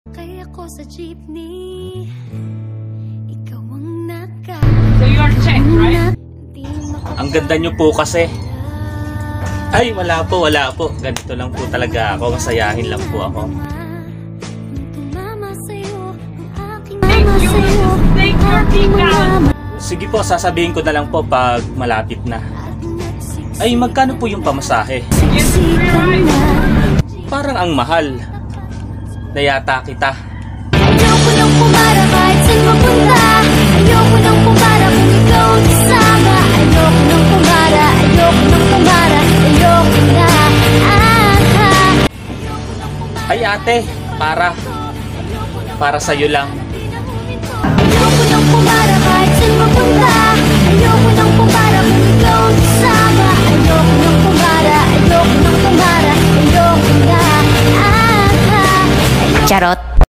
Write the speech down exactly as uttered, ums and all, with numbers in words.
Kaya ko sa jeepney, ikaw ang naka. So you are checked, right? Ang ganda nyo po kasi. Ay, wala po, wala po. Ganito lang po talaga ako. Masayahin lang po ako. Take you, take your feet down. Sige po, sasabihin ko na lang po pag malapit na. Ay, magkano po yung pamasahe? Yes, right. Parang ang mahal. Nayata kita. Ayoko nang pumara kahit saan mapunta. Ayoko nang pumara kung ikaw ang kasama. Ayoko nang pumara, ayoko nang pumara. Ayoko na, ah, ah. Ay ate, para. Para sa'yo lang. Ayoko nang pumara kahit saan mapunta. Ayoko nang pumara kung ikaw ang kasama. Ayoko nang pumara, ayoko nang pumara. Ayoko na, ah, ah. Charot.